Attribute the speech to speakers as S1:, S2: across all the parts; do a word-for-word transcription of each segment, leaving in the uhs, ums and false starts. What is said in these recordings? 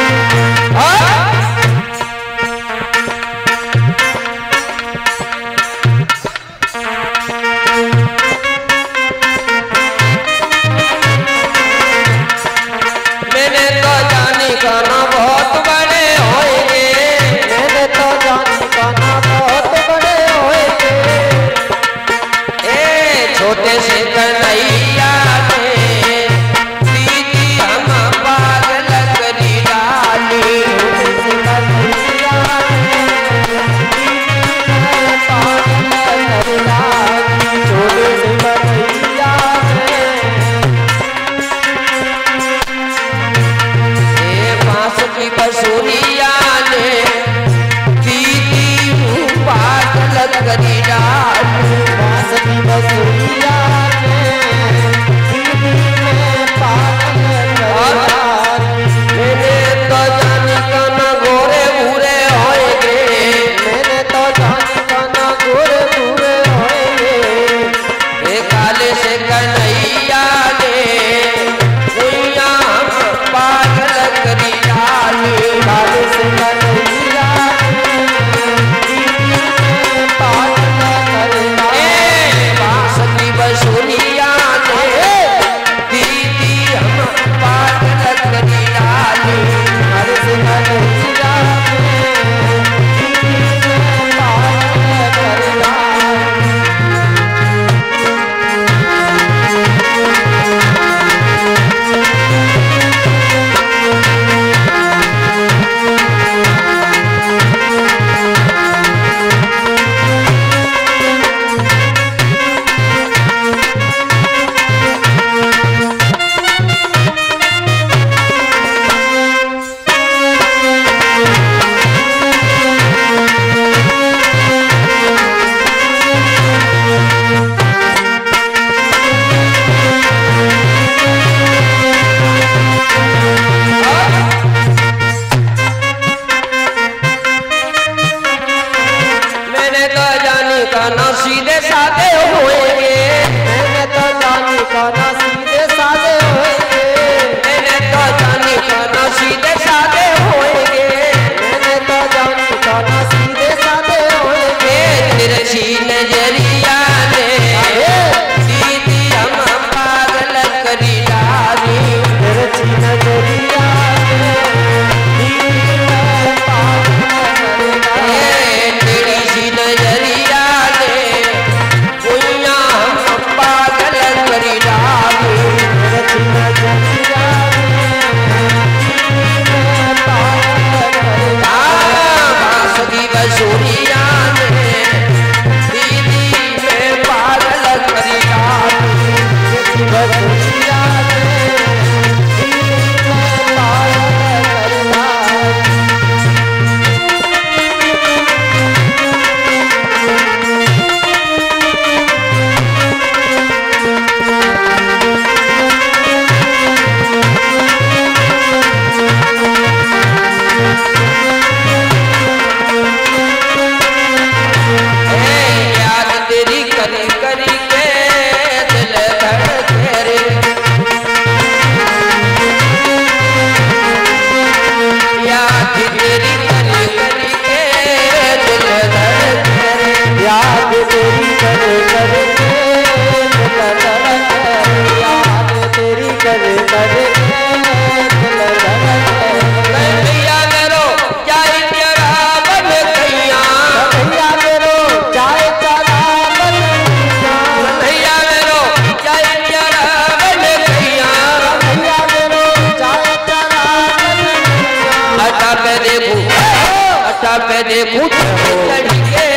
S1: पे देखूं लड़ी के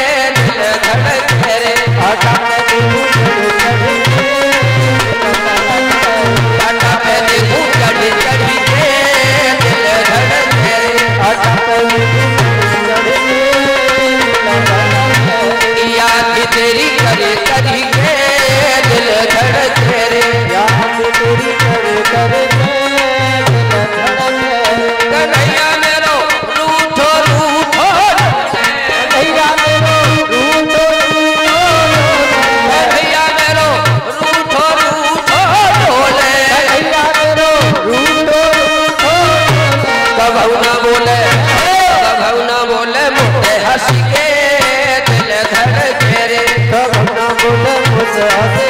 S1: दिल धड़के रे आटा पे देखूं लड़ी आटा पे देखूं लड़ी लड़ी के दिल धड़के रे आटा पे देखूं याद तेरी करे करी के दिल धड़के रे याद तेरी करे करे कन्हैया मेरो रूठो रूठो कन्हैया मेरो रूठो रूठो कभू न बोले कभू न बोले मुझे हंस के दिल धड़के रे कभू न बोले मुझे हंस